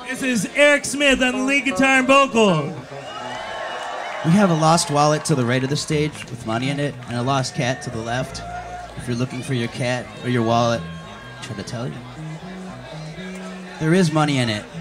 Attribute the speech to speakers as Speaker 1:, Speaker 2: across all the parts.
Speaker 1: This is Eric Smith on lead guitar and vocal.
Speaker 2: We have a lost wallet to the right of the stage with money in it, and a lost cat to the left. If you're looking for your cat or your wallet, try to tell you. There is money in it.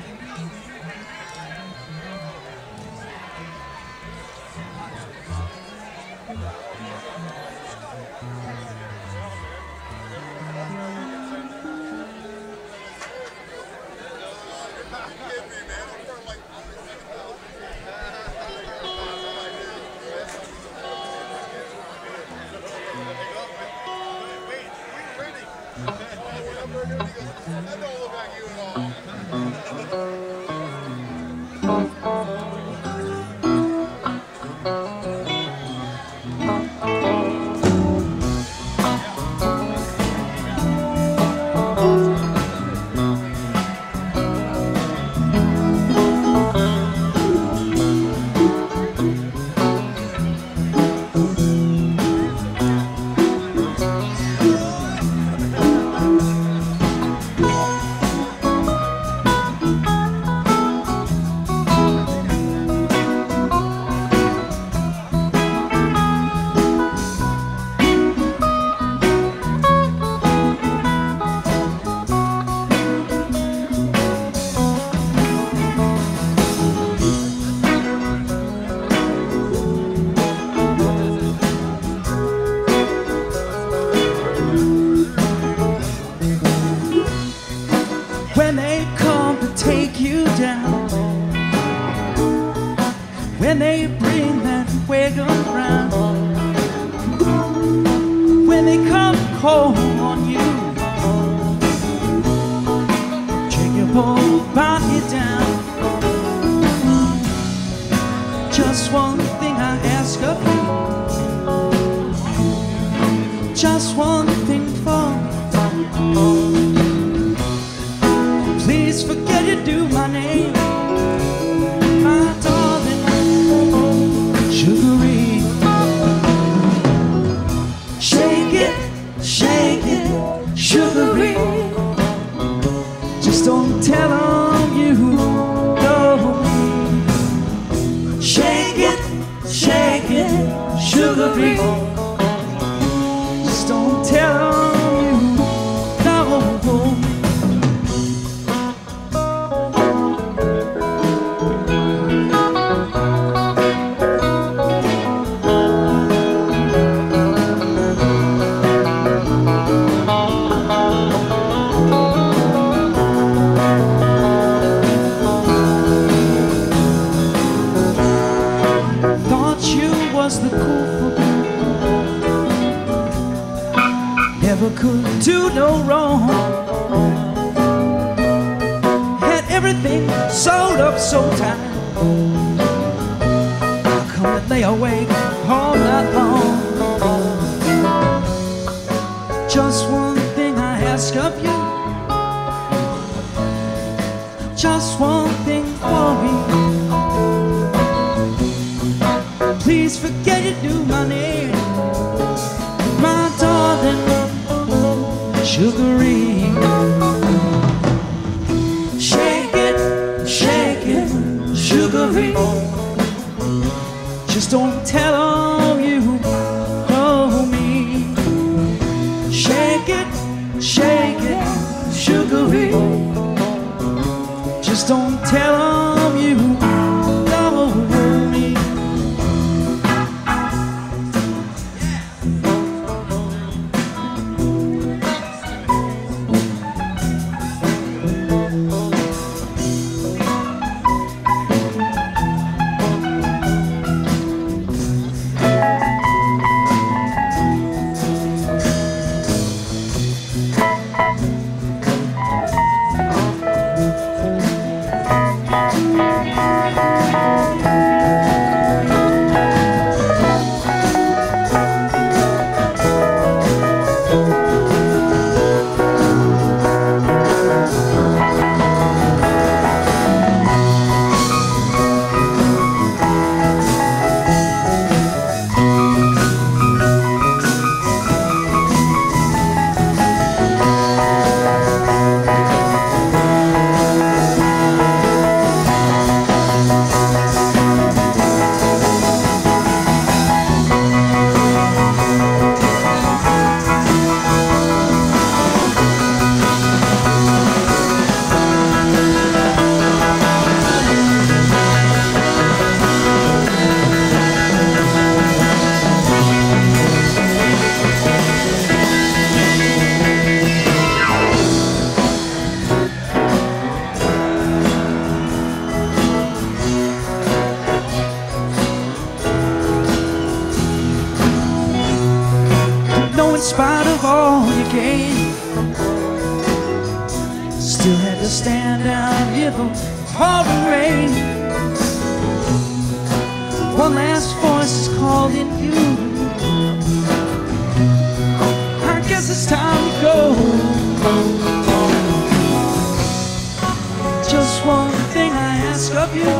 Speaker 3: When they come to take you down, when they bring that wagon around, when they come home on you, take your whole body down. Just one thing I ask of you, just one thing for me. Please forget you do my name, my darling, Sugaree. Shake it, Sugaree. Just don't tell them you know me. Shake it, Sugaree. Just don't tell them you know me. Was the cool for never could do no wrong. Had everything sold up so tight. How come that lay awake all night long? Just one thing I ask of you, just one thing for me. Please forget you knew my name, my darling, Sugaree. Shake it, Sugaree. Just don't tell them you know me. Shake it, Sugaree. Just don't tell them you know me. spite of all you gained, still had to stand out here the pouring rain. One last voice is calling you. I guess it's time to go. Just one thing I ask of you,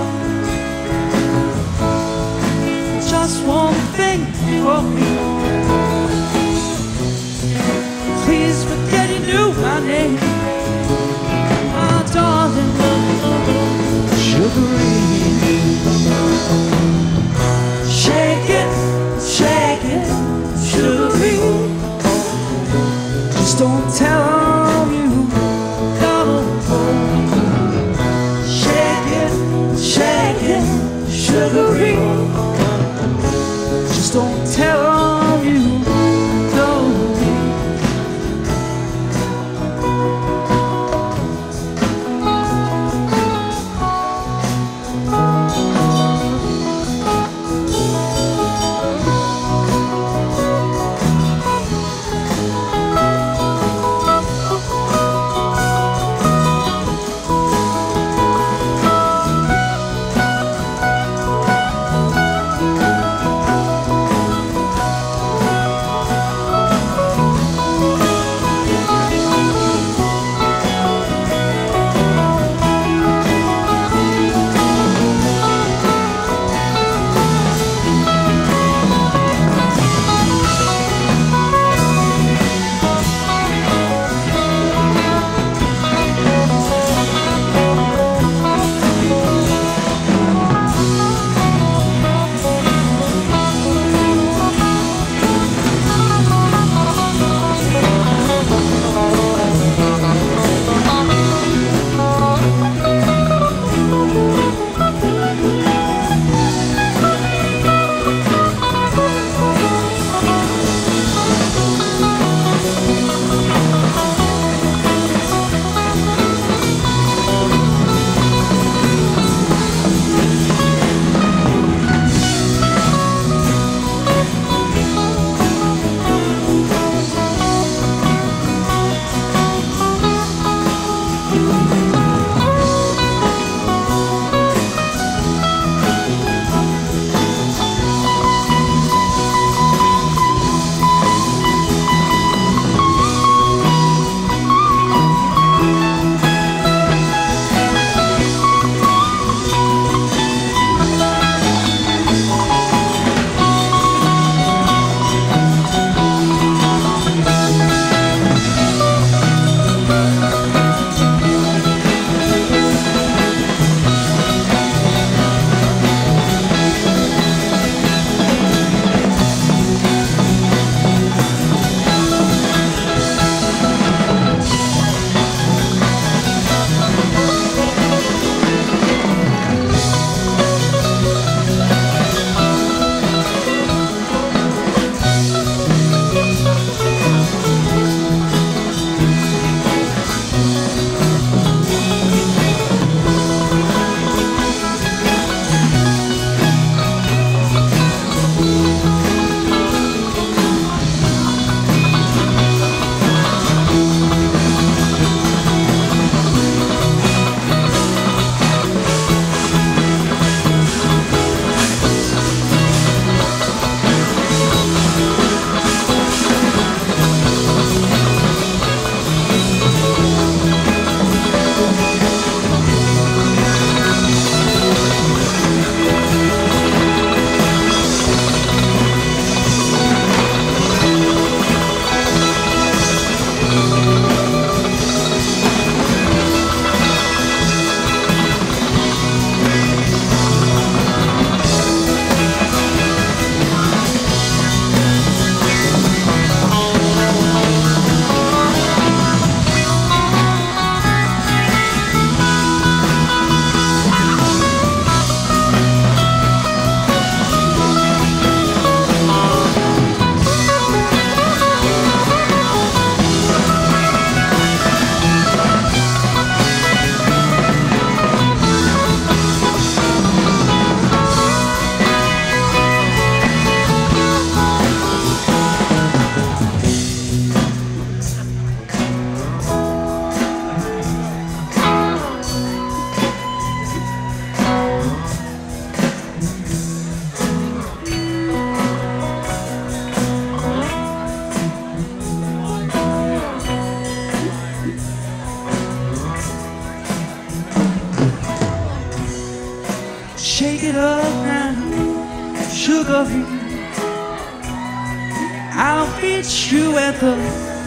Speaker 3: just one thing for me. Please forget you knew my name, my darling Sugaree. Shake it, Sugaree. Just don't tell you no. Shake it, Sugaree. Just don't tell you no. Shake it up now, Sugaree. I'll meet you at the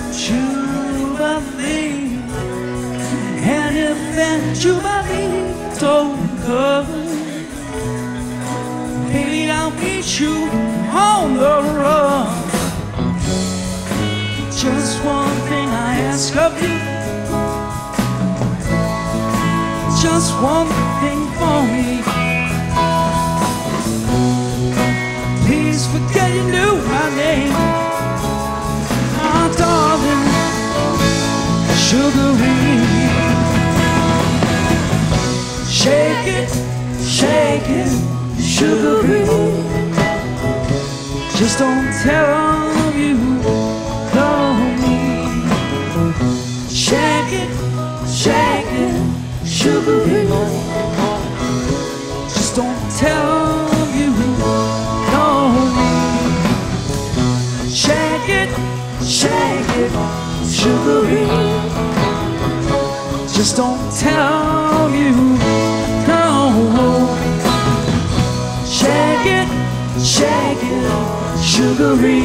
Speaker 3: Jubilee. And if that Jubilee don't come, baby, I'll meet you on the run. Just one thing I ask of you, just one thing for me. Please forget you knew my name, my darling Sugaree. Shake it, Sugaree. Just don't tell you love me. Shake it, Sugaree. Just don't tell you love me. Shake it, Sugaree. Just don't tell you no. Shake it, Sugaree.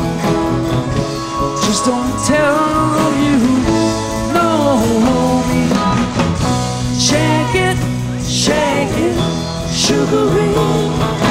Speaker 3: Just don't tell you no. Shake it, Sugaree.